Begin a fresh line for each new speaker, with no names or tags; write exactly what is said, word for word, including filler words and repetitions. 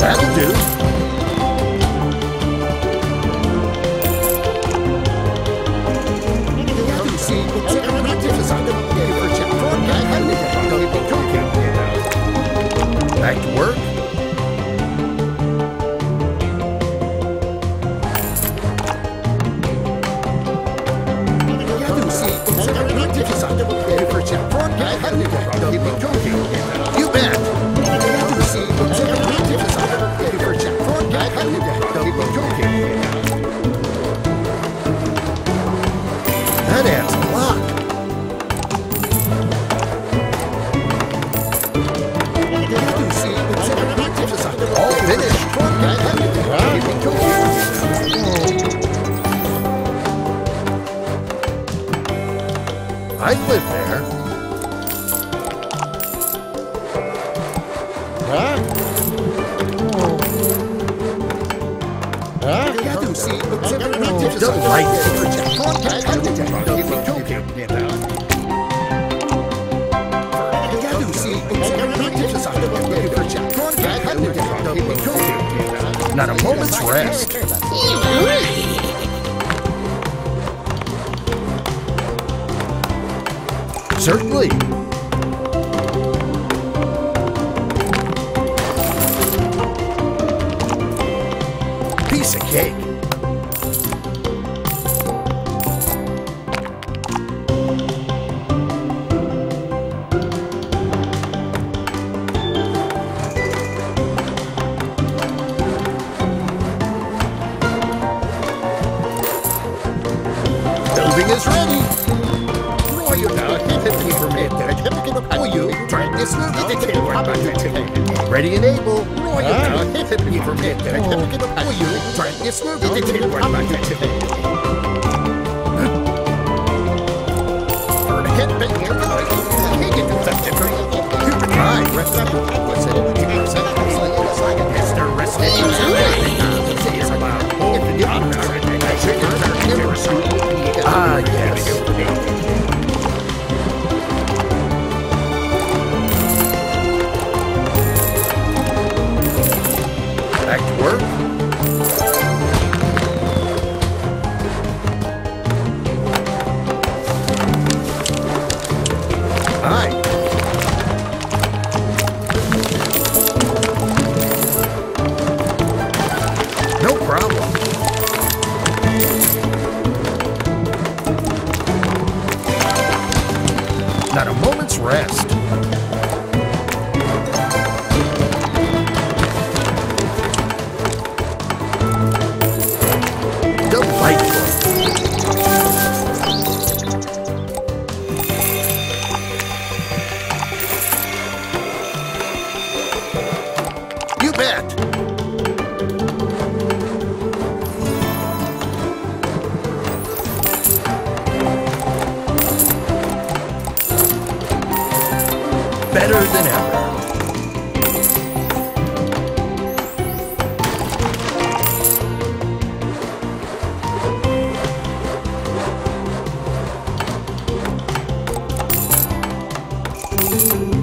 That'll do. Back to work. You bet. That adds a lot. All finished. I'd live there.
Huh? Huh?
Not a moment's rest. Certainly. Piece of cake. Building is ready. Ready and able. Ah, yes. Back to work. Aye. No problem. Not a moment's rest. Delightful. You bet. Better than ever. Thank you.